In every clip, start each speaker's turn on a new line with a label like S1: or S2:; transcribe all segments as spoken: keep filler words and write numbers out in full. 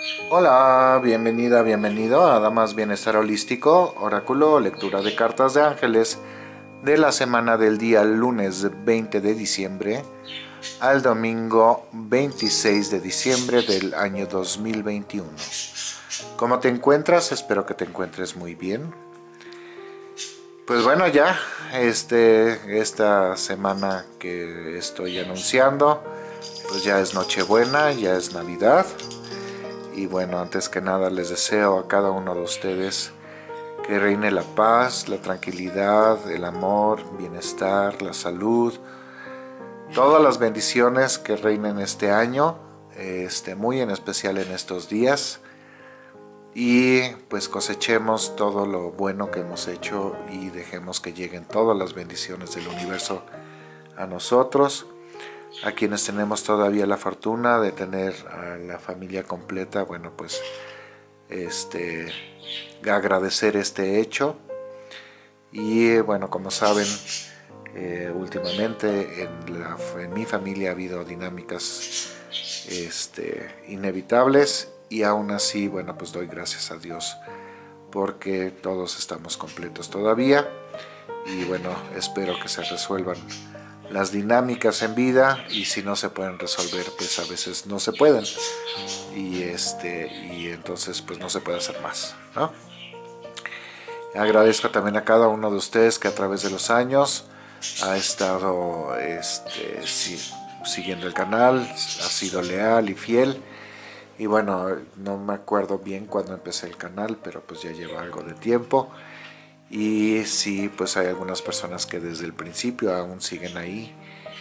S1: Hola, bienvenida, bienvenido a Damas Bienestar Holístico, oráculo, lectura de cartas de ángeles de la semana del día lunes veinte de diciembre al domingo veintiséis de diciembre del año dos mil veintiuno. ¿Cómo te encuentras? Espero que te encuentres muy bien. Pues bueno, ya este, esta semana que estoy anunciando, pues ya es Nochebuena, ya es Navidad. Y bueno, antes que nada les deseo a cada uno de ustedes que reine la paz, la tranquilidad, el amor, bienestar, la salud, todas las bendiciones que reinen este año, este, muy en especial en estos días. Y pues cosechemos todo lo bueno que hemos hecho y dejemos que lleguen todas las bendiciones del universo a nosotros. A quienes tenemos todavía la fortuna de tener a la familia completa, bueno, pues este, agradecer este hecho. Y bueno, como saben, eh, últimamente en, la, en mi familia ha habido dinámicas este, inevitables y aún así, bueno, pues doy gracias a Dios porque todos estamos completos todavía y bueno, espero que se resuelvan las dinámicas en vida y si no se pueden resolver, pues a veces no se pueden y este y entonces pues no se puede hacer más, ¿no? Agradezco también a cada uno de ustedes que a través de los años ha estado este, sí, siguiendo el canal, ha sido leal y fiel. Y bueno, no me acuerdo bien cuándo empecé el canal, pero pues ya lleva algo de tiempo. Y sí, pues hay algunas personas que desde el principio aún siguen ahí.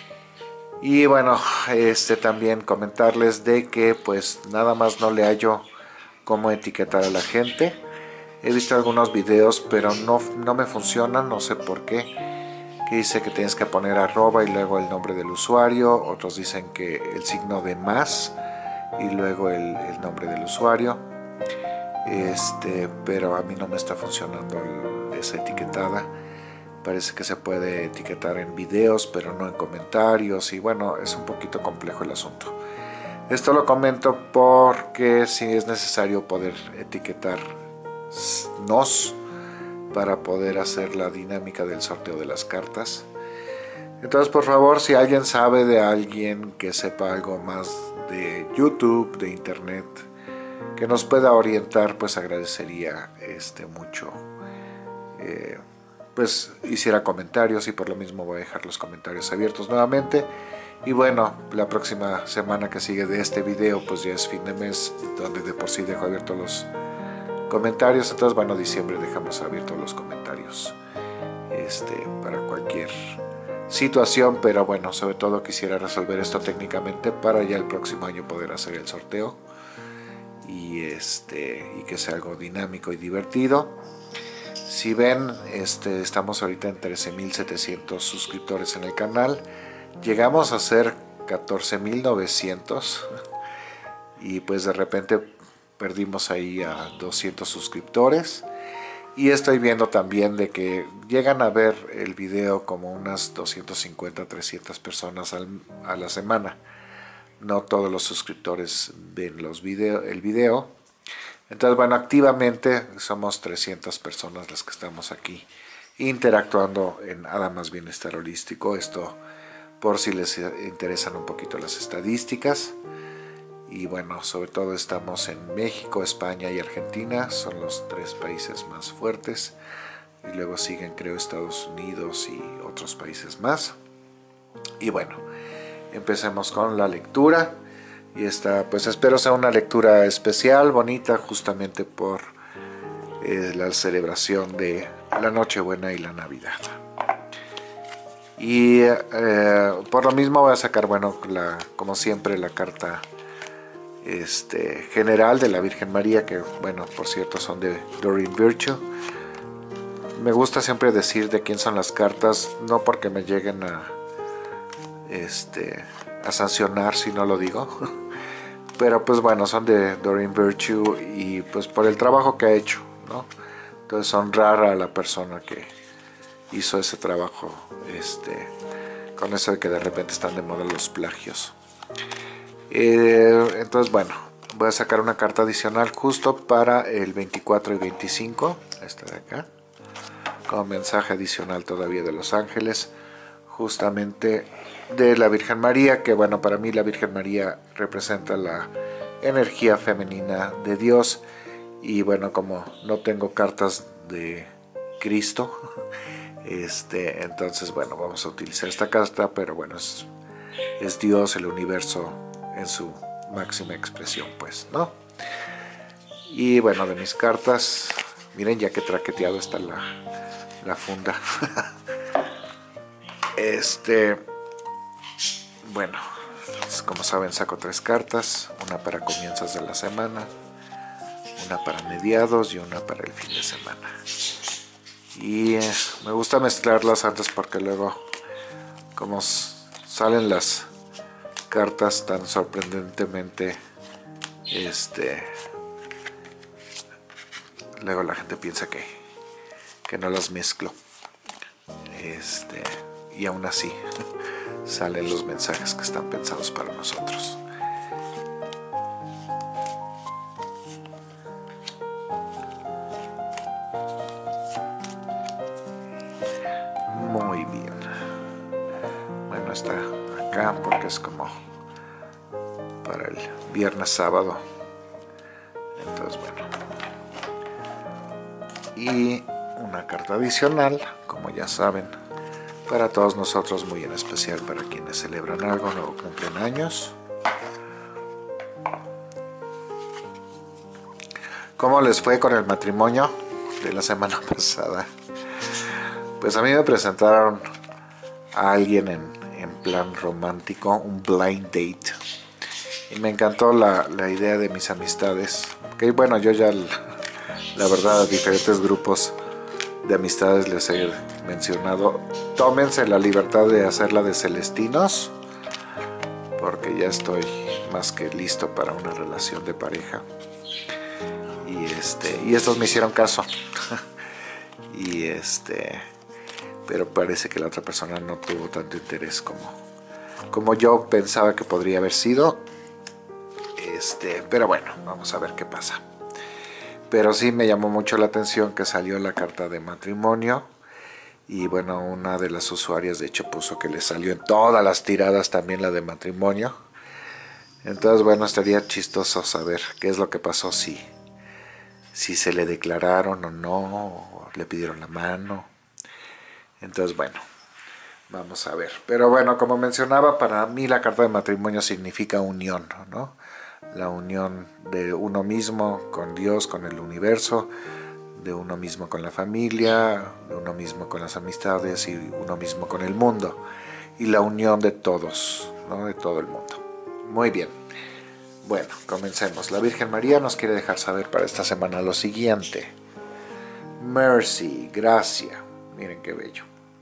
S1: Y bueno, este también comentarles de que pues nada más no le hallo cómo etiquetar a la gente. He visto algunos videos, pero no, no me funcionan, no sé por qué. Que dice que tienes que poner arroba y luego el nombre del usuario. Otros dicen que el signo de más y luego el, el nombre del usuario. Este, pero a mí no me está funcionando el, esa etiquetada. Parece que se puede etiquetar en videos, pero no en comentarios. Y bueno, es un poquito complejo el asunto. Esto lo comento porque sí es necesario poder etiquetar nos para poder hacer la dinámica del sorteo de las cartas. Entonces, por favor, si alguien sabe de alguien que sepa algo más de YouTube, de internet, que nos pueda orientar, pues agradecería este mucho. Eh, pues hiciera comentarios y por lo mismo voy a dejar los comentarios abiertos nuevamente. Y bueno, la próxima semana que sigue de este video, pues ya es fin de mes, donde de por sí dejo abiertos los comentarios. Entonces, bueno, diciembre dejamos abiertos los comentarios este, para cualquier situación, pero bueno, sobre todo quisiera resolver esto técnicamente para ya el próximo año poder hacer el sorteo y este y que sea algo dinámico y divertido. Si ven, este, estamos ahorita en trece mil setecientos suscriptores en el canal, llegamos a ser catorce mil novecientos y pues de repente perdimos ahí a doscientos suscriptores. Y estoy viendo también de que llegan a ver el video como unas doscientas cincuenta a trescientas personas al, a la semana. No todos los suscriptores ven los video, el video. Entonces, bueno, activamente somos trescientas personas las que estamos aquí interactuando en Damas Bienestar Holístico. Esto por si les interesan un poquito las estadísticas. Y bueno, sobre todo estamos en México, España y Argentina, son los tres países más fuertes. Y luego siguen, creo, Estados Unidos y otros países más. Y bueno, empecemos con la lectura. Y esta, pues espero sea una lectura especial, bonita, justamente por eh, la celebración de la Nochebuena y la Navidad. Y eh, por lo mismo voy a sacar, bueno, la, como siempre, la carta Este, general de la Virgen María, que bueno, por cierto son de Doreen Virtue. Me gusta siempre decir de quién son las cartas, no porque me lleguen a este, a sancionar si no lo digo, pero pues bueno, son de Doreen Virtue y pues por el trabajo que ha hecho, ¿no? Entonces honrar a la persona que hizo ese trabajo, este, con eso de que de repente están de moda los plagios. Eh, entonces bueno, voy a sacar una carta adicional justo para el veinticuatro y veinticinco, esta de acá, como mensaje adicional todavía de los ángeles, justamente de la Virgen María, que bueno, para mí la Virgen María representa la energía femenina de Dios, y bueno, como no tengo cartas de Cristo, este, entonces bueno, vamos a utilizar esta carta, pero bueno, es, es Dios, el universo en su máxima expresión, pues, ¿no? Y bueno, de mis cartas, miren ya que traqueteado está la, la funda. Este, bueno, como saben, saco tres cartas, una para comienzos de la semana, una para mediados y una para el fin de semana. Y eh, me gusta mezclarlas antes porque luego, como salen las cartas tan sorprendentemente, este, luego la gente piensa que, que no las mezclo, este, y aún así salen los mensajes que están pensados para nosotros. Muy bien. Bueno, está acá porque es como para el viernes sábado. Entonces, bueno. Y una carta adicional, como ya saben, para todos nosotros, muy en especial para quienes celebran algo o cumplen años. ¿Cómo les fue con el matrimonio de la semana pasada? Pues a mí me presentaron a alguien en, en plan romántico, un blind date. Y me encantó la, la idea de mis amistades. Que bueno, yo ya, la verdad, a diferentes grupos de amistades les he mencionado, tómense la libertad de hacerla de celestinos, porque ya estoy más que listo para una relación de pareja. Y este, y estos me hicieron caso. y este, pero parece que la otra persona no tuvo tanto interés como, como yo pensaba que podría haber sido. Este, pero bueno, vamos a ver qué pasa. Pero sí me llamó mucho la atención que salió la carta de matrimonio. Y bueno, una de las usuarias de hecho puso que le salió en todas las tiradas también la de matrimonio. Entonces bueno, estaría chistoso saber qué es lo que pasó, si, si se le declararon o no, o le pidieron la mano. Entonces bueno, vamos a ver. Pero bueno, como mencionaba, para mí la carta de matrimonio significa unión, ¿no? La unión de uno mismo con Dios, con el universo, de uno mismo con la familia, de uno mismo con las amistades y uno mismo con el mundo. Y la unión de todos, ¿no? De todo el mundo. Muy bien. Bueno, comencemos. La Virgen María nos quiere dejar saber para esta semana lo siguiente. Mercy, gracia. Miren qué bello.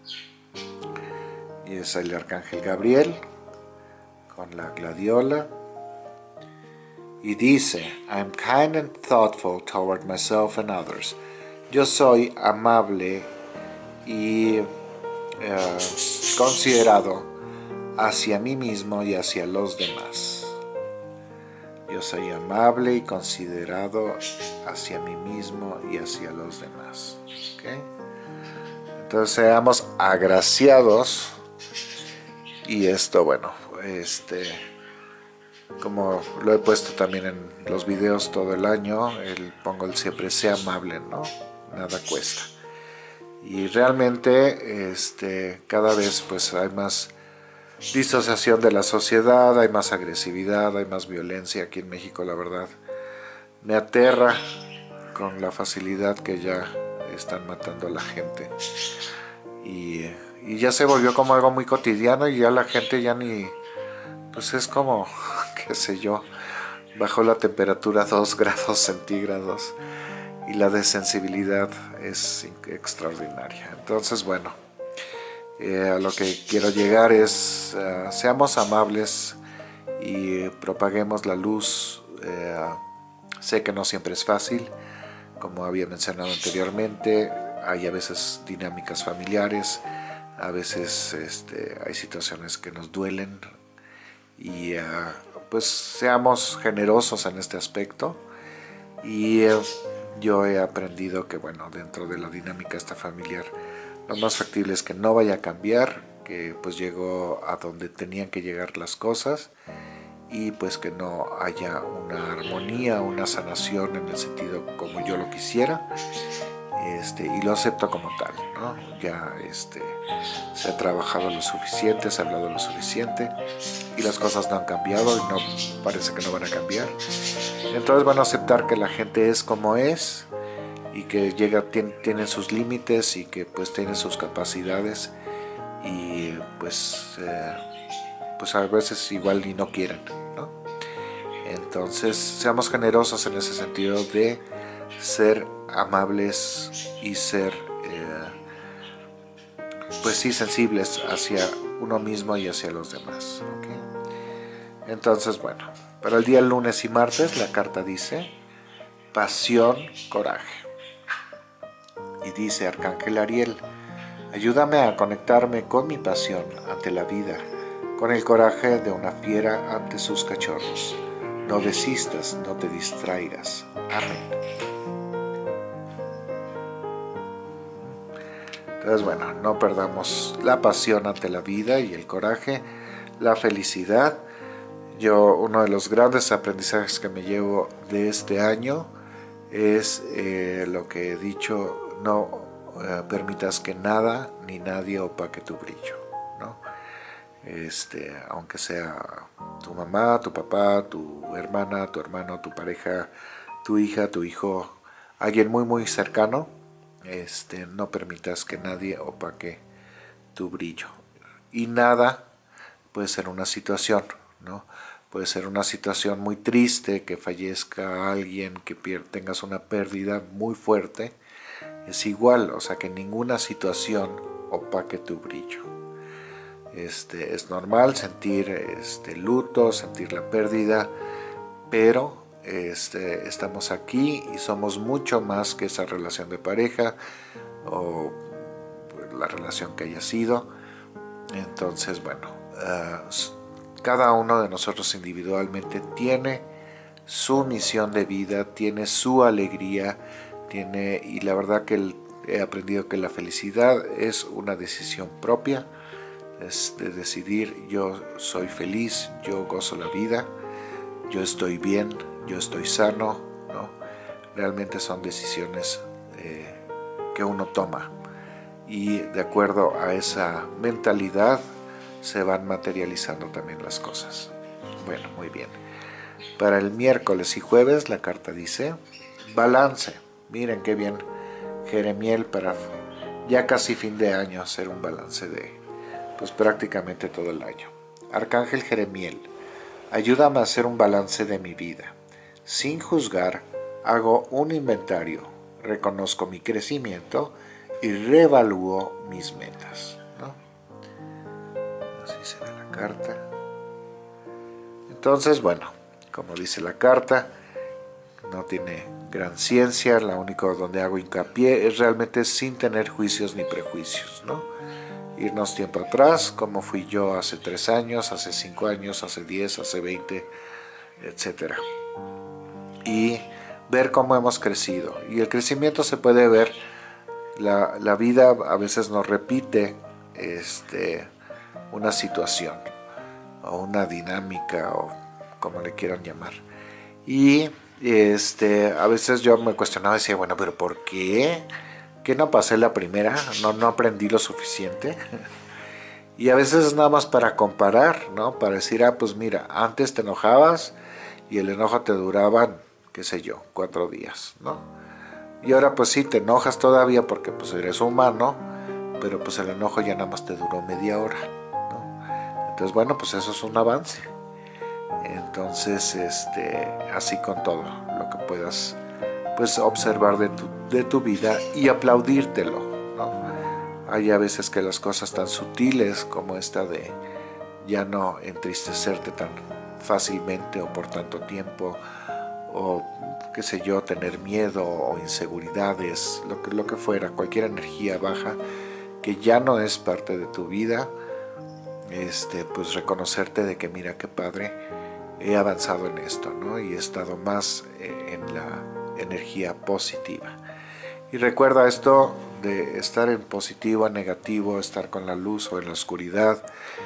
S1: Y es el Arcángel Gabriel con la gladiola. Y dice, I'm kind and thoughtful toward myself and others. Yo soy amable y uh, considerado hacia mí mismo y hacia los demás. Yo soy amable y considerado hacia mí mismo y hacia los demás. ¿Okay? Entonces seamos agraciados. Y esto, bueno, este, como lo he puesto también en los videos todo el año, el, pongo el siempre sea amable, ¿no? Nada cuesta. Y realmente este, cada vez pues hay más disociación de la sociedad, hay más agresividad, hay más violencia aquí en México, la verdad. Me aterra con la facilidad que ya están matando a la gente. Y, y ya se volvió como algo muy cotidiano y ya la gente ya ni, pues es como, qué sé yo, bajó la temperatura a dos grados centígrados y la desensibilidad es extraordinaria. Entonces, bueno, eh, a lo que quiero llegar es, uh, seamos amables y propaguemos la luz. Eh, sé que no siempre es fácil, como había mencionado anteriormente, hay a veces dinámicas familiares, a veces este, hay situaciones que nos duelen y uh, pues seamos generosos en este aspecto. Y eh, yo he aprendido que, bueno, dentro de la dinámica esta familiar, lo más factible es que no vaya a cambiar, que pues llegó a donde tenían que llegar las cosas, y pues que no haya una armonía, una sanación en el sentido como yo lo quisiera, este, y lo acepto como tal, ¿no? Ya este, se ha trabajado lo suficiente, se ha hablado lo suficiente, y las cosas no han cambiado y no parece que no van a cambiar. Entonces van a aceptar que la gente es como es, y que llega, tiene, tienen sus límites, y que pues tienen sus capacidades, y pues, eh, pues a veces igual y no quieren, ¿no? Entonces seamos generosos en ese sentido de ser amables y ser eh, pues sí sensibles hacia uno mismo y hacia los demás, ¿okay? Entonces, bueno, para el día lunes y martes la carta dice pasión, coraje, y dice Arcángel Ariel: ayúdame a conectarme con mi pasión ante la vida, con el coraje de una fiera ante sus cachorros. No desistas, no te distraigas. Amén. Entonces, bueno, no perdamos la pasión ante la vida y el coraje, la felicidad. Yo, uno de los grandes aprendizajes que me llevo de este año es eh, lo que he dicho: no eh, permitas que nada ni nadie opaque tu brillo, ¿no? Este, aunque sea tu mamá, tu papá, tu hermana, tu hermano, tu pareja, tu hija, tu hijo, alguien muy muy cercano, este, no permitas que nadie opaque tu brillo. Y nada puede ser una situación, ¿no? Puede ser una situación muy triste, que fallezca alguien, que tengas una pérdida muy fuerte. Es igual, o sea, que ninguna situación opaque tu brillo. Este, es normal sentir este, luto, sentir la pérdida, pero este, estamos aquí y somos mucho más que esa relación de pareja o la relación que haya sido. Entonces, bueno, uh, cada uno de nosotros individualmente tiene su misión de vida, tiene su alegría, tiene, y la verdad que el, he aprendido que la felicidad es una decisión propia. Es de decidir: yo soy feliz, yo gozo la vida, yo estoy bien, yo estoy sano, ¿no? Realmente son decisiones eh, que uno toma, y de acuerdo a esa mentalidad se van materializando también las cosas. Bueno, muy bien. Para el miércoles y jueves la carta dice balance. Miren qué bien Jeremiel, para ya casi fin de año hacer un balance de pues prácticamente todo el año. Arcángel Jeremiel: ayúdame a hacer un balance de mi vida. Sin juzgar, hago un inventario, reconozco mi crecimiento y reevalúo mis metas, ¿no? Así se ve la carta. Entonces, bueno, como dice la carta, no tiene gran ciencia. Lo único donde hago hincapié es realmente sin tener juicios ni prejuicios, ¿no? Irnos tiempo atrás, como fui yo hace tres años, hace cinco años, hace diez, hace veinte, etcétera. Y ver cómo hemos crecido. Y el crecimiento se puede ver, la, la vida a veces nos repite este, una situación o una dinámica o como le quieran llamar. Y este, a veces yo me cuestionaba y decía, bueno, pero ¿por qué? ¿Que no pasé la primera? ¿No, no aprendí lo suficiente? Y a veces es nada más para comparar, ¿no? Para decir, ah, pues mira, antes te enojabas y el enojo te duraba, qué sé yo, cuatro días, ¿no? Y ahora pues sí, te enojas todavía porque pues eres humano, pero pues el enojo ya nada más te duró media hora, ¿no? Entonces, bueno, pues eso es un avance. Entonces, este, así con todo lo que puedas pues observar de tu, de tu vida y aplaudírtelo, ¿no? Hay a veces que las cosas tan sutiles como esta de ya no entristecerte tan fácilmente o por tanto tiempo, o qué sé yo, tener miedo o inseguridades, lo que, lo que fuera, cualquier energía baja que ya no es parte de tu vida, este, pues reconocerte de que mira qué padre he avanzado en esto, ¿no? Y he estado más eh, en la energía positiva. Y recuerda esto de estar en positivo, en negativo, estar con la luz o en la oscuridad.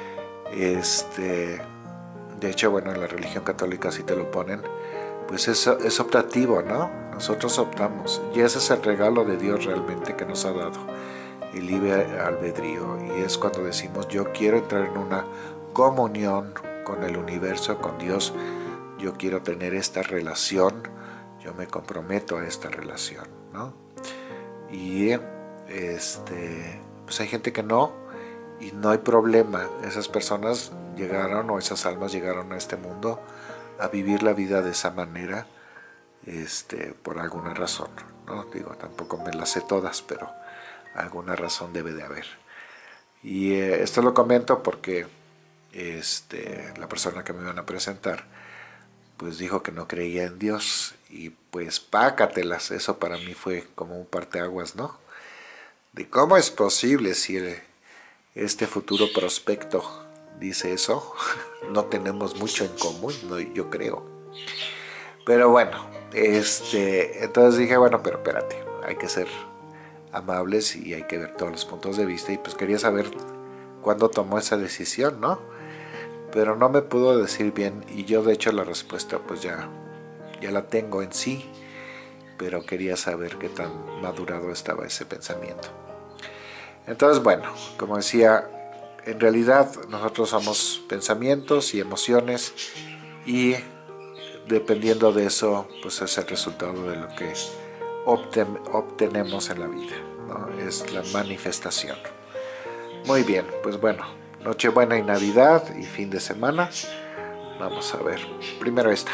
S1: Este, de hecho, bueno, en la religión católica sí te lo ponen, pues es, es optativo, ¿no? Nosotros optamos. Y ese es el regalo de Dios realmente que nos ha dado, el libre albedrío. Y es cuando decimos, yo quiero entrar en una comunión con el universo, con Dios. Yo quiero tener esta relación, yo me comprometo a esta relación, ¿no? Y este, pues hay gente que no, y no hay problema. Esas personas llegaron, o esas almas llegaron a este mundo a vivir la vida de esa manera, este, por alguna razón, ¿no? Digo, tampoco me las sé todas, pero alguna razón debe de haber. Y eh, esto lo comento porque este, la persona que me iban a presentar pues dijo que no creía en Dios, y pues pácatelas, eso para mí fue como un parteaguas, ¿no? De cómo es posible si el, este futuro prospecto dice eso, no tenemos mucho en común, ¿no? Yo creo. Pero bueno, este, entonces dije, bueno, pero espérate, hay que ser amables y hay que ver todos los puntos de vista, y pues quería saber cuándo tomó esa decisión, ¿no? Pero no me pudo decir bien, y yo de hecho la respuesta pues ya, ya la tengo en sí, pero quería saber qué tan madurado estaba ese pensamiento. Entonces, bueno, como decía, en realidad nosotros somos pensamientos y emociones, y dependiendo de eso, pues es el resultado de lo que obten obtenemos en la vida, ¿no? Es la manifestación. Muy bien, pues bueno, Nochebuena y Navidad y fin de semana. Vamos a ver, primero esta.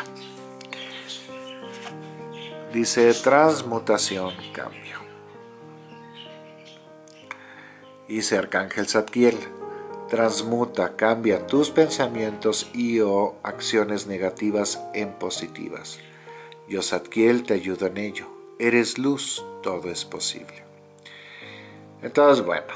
S1: Dice transmutación, cambio. Dice Arcángel Zadkiel, transmuta, cambia tus pensamientos y o acciones negativas en positivas. Yo, Zadkiel, te ayudo en ello. Eres luz, todo es posible. Entonces, bueno,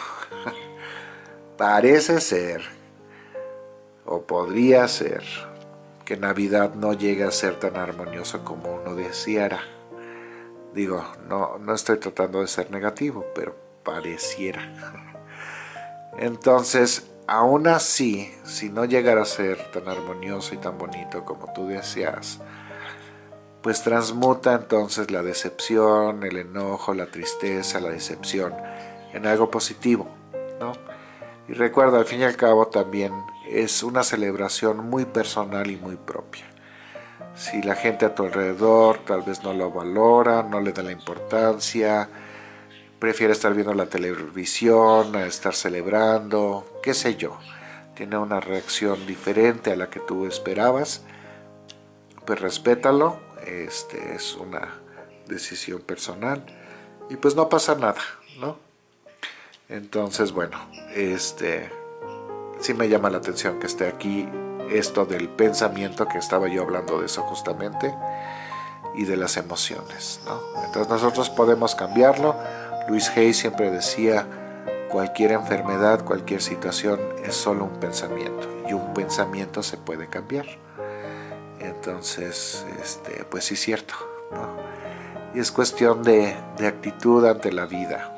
S1: parece ser, o podría ser, que Navidad no llegue a ser tan armonioso como uno deseara. Digo, no, no estoy tratando de ser negativo, pero pareciera. Entonces, aún así, si no llegara a ser tan armonioso y tan bonito como tú deseas, pues transmuta entonces la decepción, el enojo, la tristeza, la decepción en algo positivo, ¿no? Y recuerda, al fin y al cabo también es una celebración muy personal y muy propia. Si la gente a tu alrededor tal vez no lo valora, no le da la importancia, prefiere estar viendo la televisión, a estar celebrando, qué sé yo, tiene una reacción diferente a la que tú esperabas, pues respétalo, este, es una decisión personal y pues no pasa nada, ¿no? Entonces, bueno, este, sí me llama la atención que esté aquí esto del pensamiento, que estaba yo hablando de eso justamente, y de las emociones, ¿no? Entonces nosotros podemos cambiarlo. Luis Hay siempre decía, cualquier enfermedad, cualquier situación es solo un pensamiento, y un pensamiento se puede cambiar. Entonces, este, pues sí es cierto, ¿no? Y es cuestión de, de actitud ante la vida.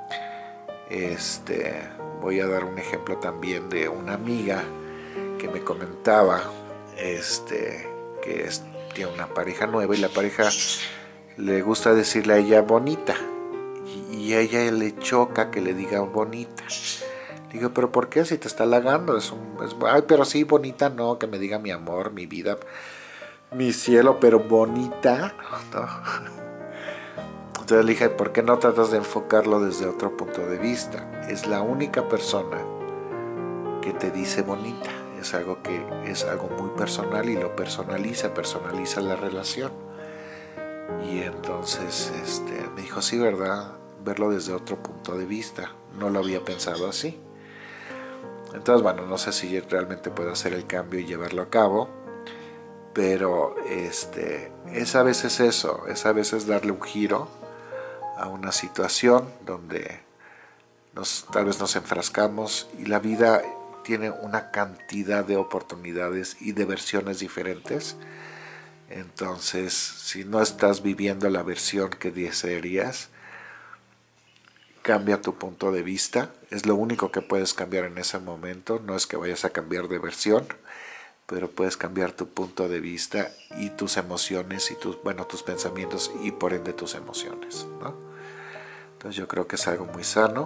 S1: Este, voy a dar un ejemplo también de una amiga que me comentaba, este, que es, tiene una pareja nueva, y la pareja le gusta decirle a ella bonita, y, y a ella le choca que le digan bonita. Digo, pero ¿por qué? Si te está halagando, es un, es, ay, pero sí, bonita no, que me diga mi amor, mi vida, mi cielo, pero bonita, ¿no? Entonces le dije, ¿por qué no tratas de enfocarlo desde otro punto de vista? Es la única persona que te dice bonita. Es algo que es algo muy personal, y lo personaliza, personaliza la relación. Y entonces este, me dijo, sí, ¿verdad? Verlo desde otro punto de vista. No lo había pensado así. Entonces, bueno, no sé si realmente puedo hacer el cambio y llevarlo a cabo. Pero este, es a veces eso, es a veces darle un giro a una situación donde nos, tal vez nos enfrascamos, y la vida tiene una cantidad de oportunidades y de versiones diferentes. Entonces, si no estás viviendo la versión que desearías, cambia tu punto de vista. Es lo único que puedes cambiar en ese momento. No es que vayas a cambiar de versión, pero puedes cambiar tu punto de vista y tus emociones y tus, bueno, tus pensamientos y por ende tus emociones, ¿no? Entonces yo creo que es algo muy sano.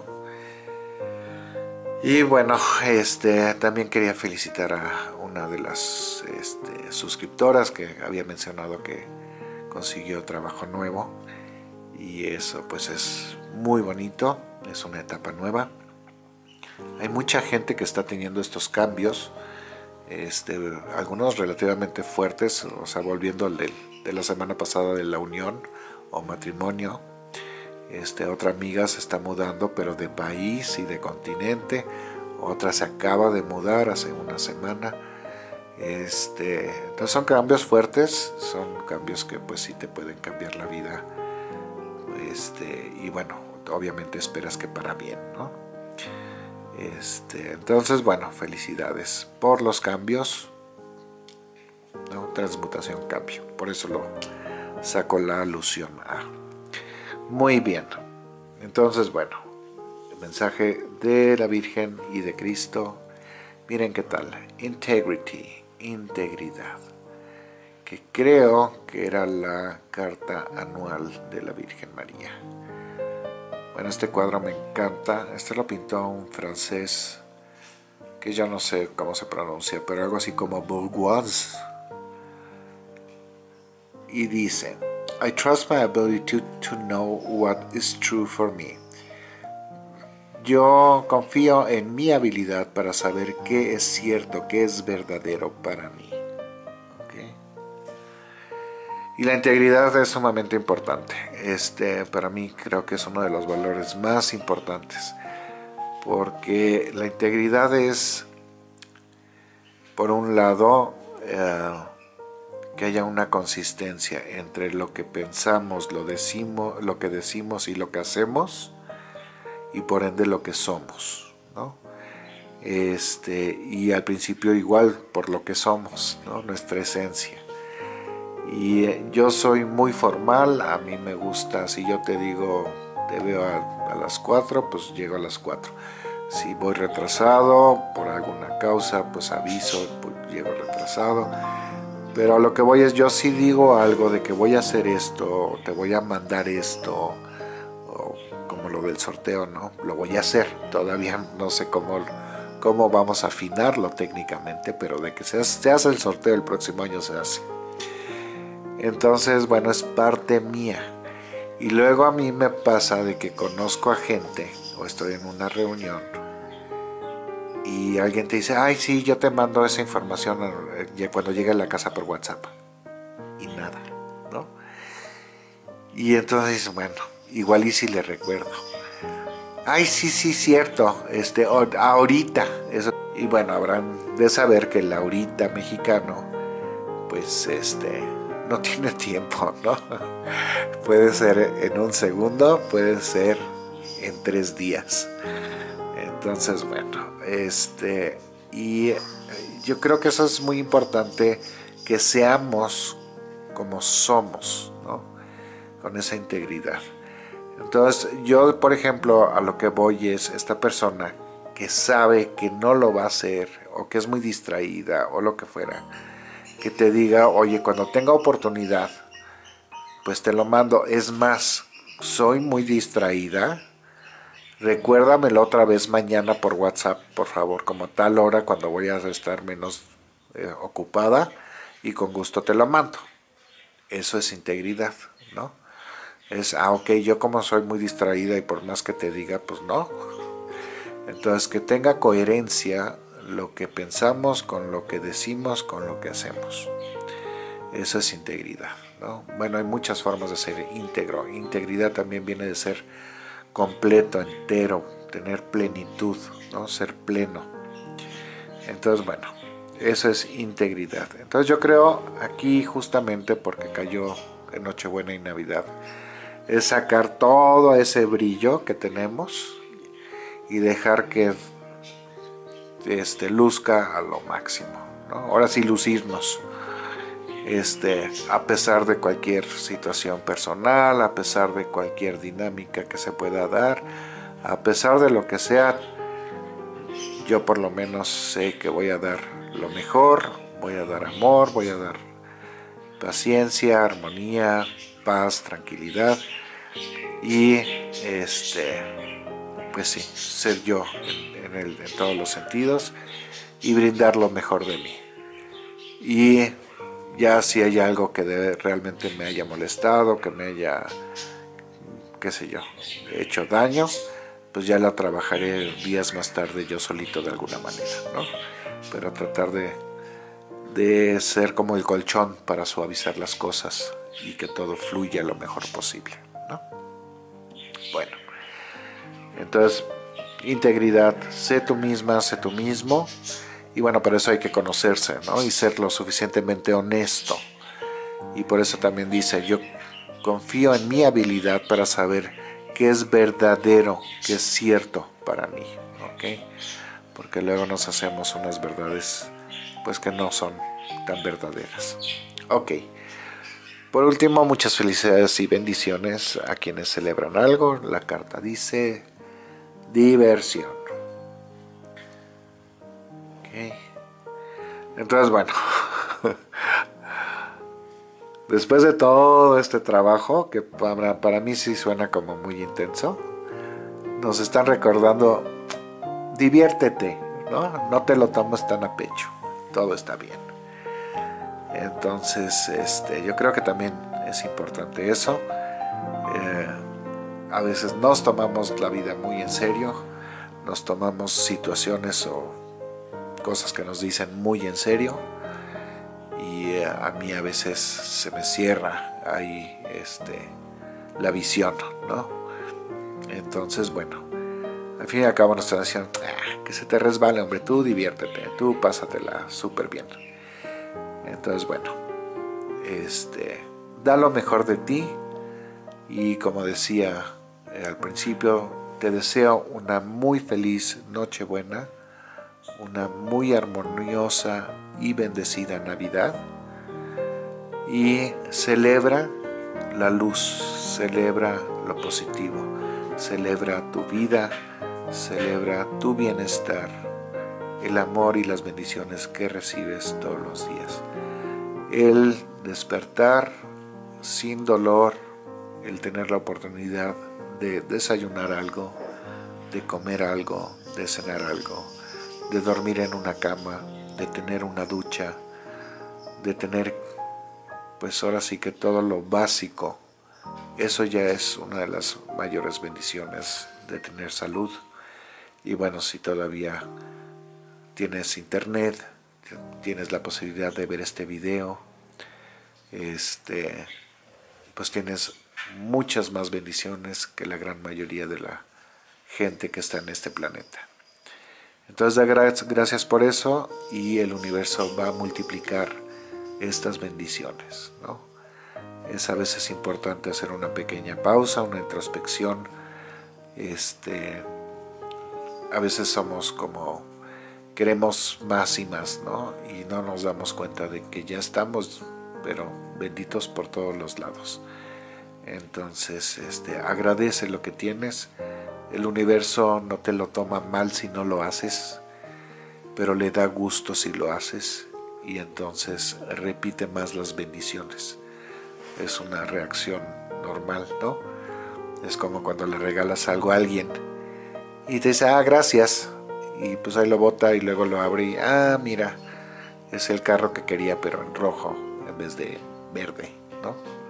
S1: Y bueno, este, también quería felicitar a una de las este, suscriptoras que había mencionado que consiguió trabajo nuevo. Y eso pues es muy bonito, es una etapa nueva. Hay mucha gente que está teniendo estos cambios, este, algunos relativamente fuertes, o sea, volviendo al de, de la semana pasada de la unión o matrimonio. Este, otra amiga se está mudando, pero de país y de continente. Otra se acaba de mudar hace una semana. Este, entonces son cambios fuertes, son cambios que pues sí te pueden cambiar la vida. Este, y bueno, obviamente esperas que para bien, ¿no? Este, entonces, bueno, felicidades por los cambios, ¿no? Transmutación, cambio. Por eso lo saco la alusión a. Muy bien. Entonces, bueno, el mensaje de la Virgen y de Cristo. Miren qué tal. Integrity, integridad. Que creo que era la carta anual de la Virgen María. Bueno, este cuadro me encanta. Este lo pintó un francés que yo no sé cómo se pronuncia, pero algo así como Bourgeois. Y dice: I trust my ability to, to know what is true for me. Yo confío en mi habilidad para saber qué es cierto, qué es verdadero para mí. Y la integridad es sumamente importante. Este, para mí creo que es uno de los valores más importantes. Porque la integridad es, por un lado, eh, que haya una consistencia entre lo que pensamos, lo, decimos, lo que decimos y lo que hacemos, y por ende lo que somos, ¿no? Este, y al principio igual por lo que somos, ¿no? Nuestra esencia. Y yo soy muy formal, a mí me gusta, si yo te digo, te veo a, a las cuatro, pues llego a las cuatro. Si voy retrasado por alguna causa, pues aviso, pues llego retrasado. Pero a lo que voy es, yo sí digo algo de que voy a hacer esto, te voy a mandar esto, o como lo del sorteo, ¿no? Lo voy a hacer, todavía no sé cómo, cómo vamos a afinarlo técnicamente, pero de que se hace, se hace el sorteo el próximo año se hace. Entonces, bueno, es parte mía. Y luego a mí me pasa de que conozco a gente, o estoy en una reunión, y alguien te dice, ay, sí, yo te mando esa información cuando llegue a la casa por WhatsApp. Y nada, ¿no? Y entonces, bueno, igual y si le recuerdo. Ay, sí, sí, cierto, este, ahorita. Eso. Y bueno, habrán de saber que el ahorita mexicano, pues, este... no tiene tiempo, ¿no? Puede ser en un segundo, puede ser en tres días. Entonces, bueno, este, y yo creo que eso es muy importante, que seamos como somos, ¿no? Con esa integridad. Entonces, yo, por ejemplo, a lo que voy es esta persona que sabe que no lo va a hacer, o que es muy distraída, o lo que fuera, que te diga, oye, cuando tenga oportunidad, pues te lo mando. Es más, soy muy distraída, recuérdamelo otra vez mañana por WhatsApp, por favor, como tal hora, cuando voy a estar menos eh, ocupada, y con gusto te lo mando. Eso es integridad, ¿no? Es, ah, ok, yo como soy muy distraída y por más que te diga, pues no. Entonces, que tenga coherencia lo que pensamos con lo que decimos, con lo que hacemos. Eso es integridad, ¿no? Bueno, hay muchas formas de ser íntegro. Integridad también viene de ser completo, entero, tener plenitud, ¿no? Ser pleno. Entonces, bueno, eso es integridad. Entonces yo creo aquí, justamente porque cayó en Nochebuena y Navidad, es sacar todo ese brillo que tenemos y dejar que este, luzca a lo máximo, ¿no? Ahora sí, lucirnos, este, a pesar de cualquier situación personal, a pesar de cualquier dinámica que se pueda dar, a pesar de lo que sea. Yo por lo menos sé que voy a dar lo mejor, voy a dar amor, voy a dar paciencia, armonía, paz, tranquilidad y este, pues sí, ser yo en, en, el, en todos los sentidos y brindar lo mejor de mí. Y ya si hay algo que de, realmente me haya molestado, que me haya, qué sé yo, hecho daño, pues ya la trabajaré días más tarde yo solito de alguna manera, ¿no? Pero tratar de, de ser como el colchón para suavizar las cosas y que todo fluya lo mejor posible, ¿no? Bueno, entonces, integridad, sé tú misma, sé tú mismo, y bueno, para eso hay que conocerse, ¿no? Y ser lo suficientemente honesto. Y por eso también dice, yo confío en mi habilidad para saber qué es verdadero, qué es cierto para mí, ¿ok? Porque luego nos hacemos unas verdades pues que no son tan verdaderas. Ok. Por último, muchas felicidades y bendiciones a quienes celebran algo. La carta dice diversión. Ok. Entonces, bueno, después de todo este trabajo, que para, para mí sí suena como muy intenso, nos están recordando, diviértete, ¿no? No te lo tomes tan a pecho, todo está bien. Entonces, este, yo creo que también es importante eso. Eh, a veces nos tomamos la vida muy en serio, nos tomamos situaciones o cosas que nos dicen muy en serio, y eh, a mí a veces se me cierra ahí este, la visión, ¿no? Entonces, bueno, al fin y al cabo nos están diciendo, ah, que se te resbale, hombre, tú diviértete, tú pásatela súper bien. Entonces, bueno, este, da lo mejor de ti, y como decía eh, al principio, te deseo una muy feliz Nochebuena, una muy armoniosa y bendecida Navidad, y celebra la luz, celebra lo positivo, celebra tu vida, celebra tu bienestar, el amor y las bendiciones que recibes todos los días. El despertar sin dolor, el tener la oportunidad de desayunar algo, de comer algo, de cenar algo, de dormir en una cama, de tener una ducha, de tener, pues ahora sí que todo lo básico. Eso ya es una de las mayores bendiciones de tener salud. Y bueno, si todavía tienes internet, tienes la posibilidad de ver este video, este, pues tienes muchas más bendiciones que la gran mayoría de la gente que está en este planeta. Entonces da gracias por eso, y el universo va a multiplicar estas bendiciones, ¿no? Es a veces importante hacer una pequeña pausa, una introspección. Este, a veces somos como, queremos más y más, ¿no? Y no nos damos cuenta de que ya estamos, pero benditos por todos los lados. Entonces, este, agradece lo que tienes. El universo no te lo toma mal si no lo haces, pero le da gusto si lo haces, y entonces repite más las bendiciones. Es una reacción normal, ¿no? Es como cuando le regalas algo a alguien y te dice, ah, gracias, y pues ahí lo bota y luego lo abre y, ah, mira, es el carro que quería pero en rojo en vez de verde, ¿no?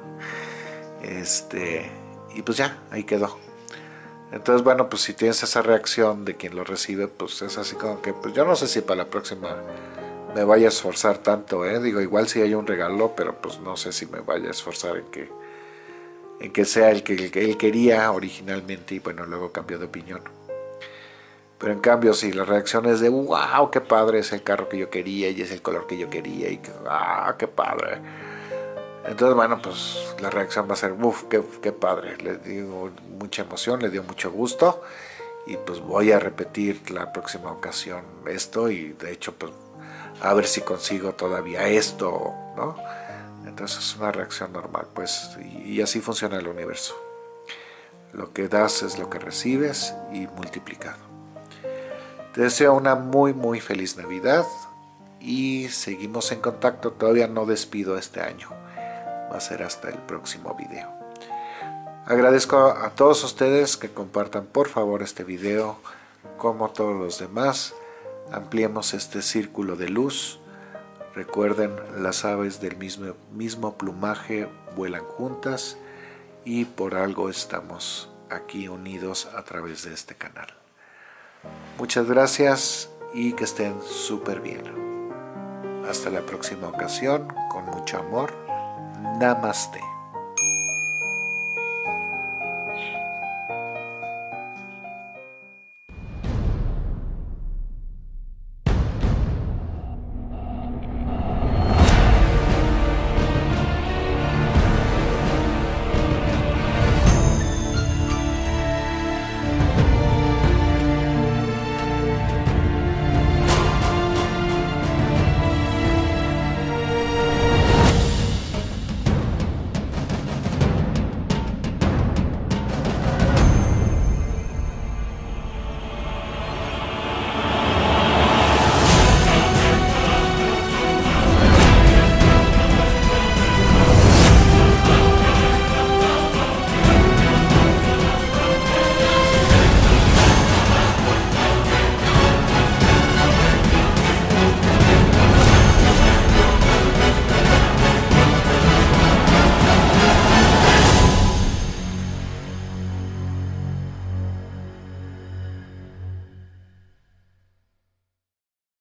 S1: Este, y pues ya, ahí quedó. Entonces, bueno, pues si tienes esa reacción de quien lo recibe, pues es así como que, pues yo no sé si para la próxima me vaya a esforzar tanto, ¿eh? Digo, igual si hay un regalo, pero pues no sé si me vaya a esforzar en que, en que sea el que, el que él quería originalmente, y bueno, luego cambió de opinión. Pero en cambio, si la reacción es de, wow, qué padre, es el carro que yo quería y es el color que yo quería, y ah, qué padre. Entonces, bueno, pues la reacción va a ser, uff, qué, qué padre, le dio mucha emoción, le dio mucho gusto, y pues voy a repetir la próxima ocasión esto, y de hecho pues a ver si consigo todavía esto, ¿no? Entonces es una reacción normal, pues, y, y así funciona el universo. Lo que das es lo que recibes y multiplicado. Te deseo una muy muy feliz Navidad y seguimos en contacto. Todavía no despido este año, va a ser hasta el próximo video. Agradezco a todos ustedes que compartan por favor este video, como todos los demás. Ampliemos este círculo de luz. Recuerden, las aves del mismo, mismo plumaje vuelan juntas, y por algo estamos aquí unidos a través de este canal. Muchas gracias y que estén súper bien. Hasta la próxima ocasión, con mucho amor. Namaste.